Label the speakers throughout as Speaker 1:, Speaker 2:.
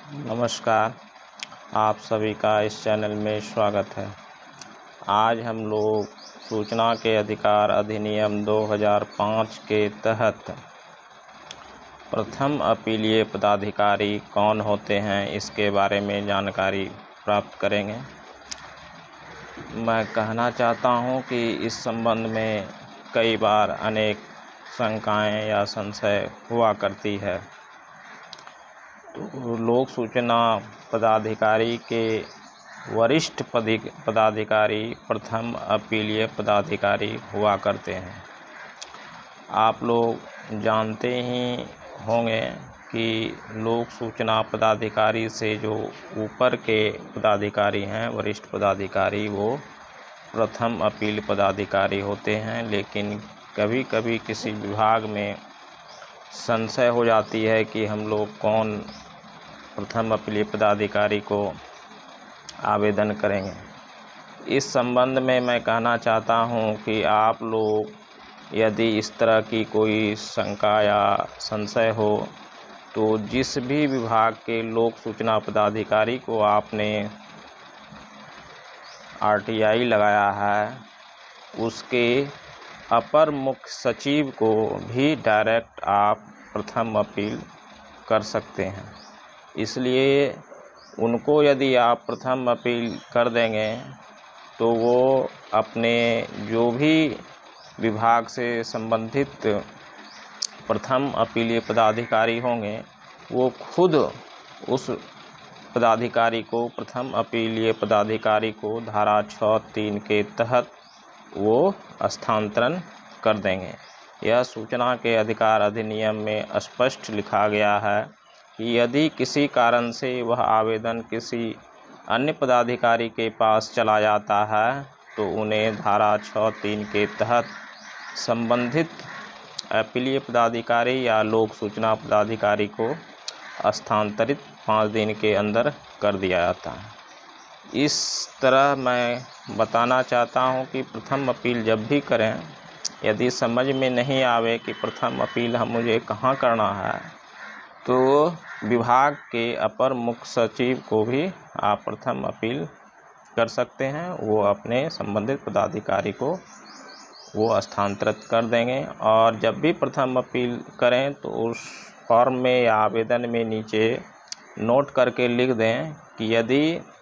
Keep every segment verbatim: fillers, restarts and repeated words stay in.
Speaker 1: नमस्कार, आप सभी का इस चैनल में स्वागत है। आज हम लोग सूचना के अधिकार अधिनियम दो हज़ार पाँच के तहत प्रथम अपीलीय पदाधिकारी कौन होते हैं इसके बारे में जानकारी प्राप्त करेंगे। मैं कहना चाहता हूं कि इस संबंध में कई बार अनेक शंकाएं या संशय हुआ करती है। तो लोक सूचना पदाधिकारी के वरिष्ठ पदाधिकारी प्रथम अपीलीय पदाधिकारी हुआ करते हैं। आप लोग जानते ही होंगे कि लोक सूचना पदाधिकारी से जो ऊपर के पदाधिकारी हैं, वरिष्ठ पदाधिकारी, वो प्रथम अपील पदाधिकारी होते हैं। लेकिन कभी कभी किसी विभाग में संशय हो जाती है कि हम लोग कौन प्रथम अपीलीय पदाधिकारी को आवेदन करेंगे। इस संबंध में मैं कहना चाहता हूं कि आप लोग यदि इस तरह की कोई शंका या संशय हो तो जिस भी विभाग के लोक सूचना पदाधिकारी को आपने आर टी आई लगाया है, उसके अपर मुख्य सचिव को भी डायरेक्ट आप प्रथम अपील कर सकते हैं। इसलिए उनको यदि आप प्रथम अपील कर देंगे तो वो अपने जो भी विभाग से संबंधित प्रथम अपीलीय पदाधिकारी होंगे, वो खुद उस पदाधिकारी को, प्रथम अपीलीय पदाधिकारी को धारा छः तीन के तहत वो स्थानांतरण कर देंगे। यह सूचना के अधिकार अधिनियम में स्पष्ट लिखा गया है कि यदि किसी कारण से वह आवेदन किसी अन्य पदाधिकारी के पास चला जाता है तो उन्हें धारा छः तीन के तहत संबंधित अपीलीय पदाधिकारी या लोक सूचना पदाधिकारी को स्थानांतरित पाँच दिन के अंदर कर दिया जाता है। इस तरह मैं बताना चाहता हूं कि प्रथम अपील जब भी करें, यदि समझ में नहीं आवे कि प्रथम अपील हम मुझे कहां करना है, तो विभाग के अपर मुख्य सचिव को भी आप प्रथम अपील कर सकते हैं। वो अपने संबंधित पदाधिकारी को वो स्थानांतरित कर देंगे। और जब भी प्रथम अपील करें तो उस फॉर्म में या आवेदन में नीचे नोट करके लिख दें कि यदि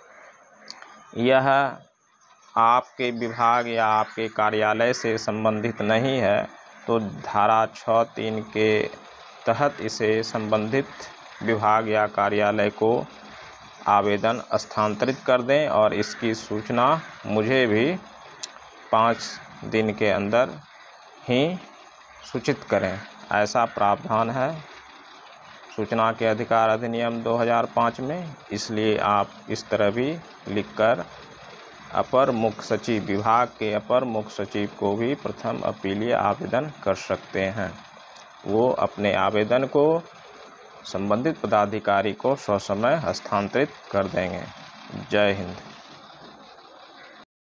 Speaker 1: यह आपके विभाग या आपके कार्यालय से संबंधित नहीं है तो धारा छः तीन के तहत इसे संबंधित विभाग या कार्यालय को आवेदन स्थानांतरित कर दें और इसकी सूचना मुझे भी पाँच दिन के अंदर ही सूचित करें। ऐसा प्रावधान है सूचना के अधिकार अधिनियम दो हज़ार पाँच में। इसलिए आप इस तरह भी लिखकर अपर मुख्य सचिव, विभाग के अपर मुख्य सचिव को भी प्रथम अपीलीय आवेदन कर सकते हैं। वो अपने आवेदन को संबंधित पदाधिकारी को ससमय हस्तांतरित कर देंगे। जय हिंद।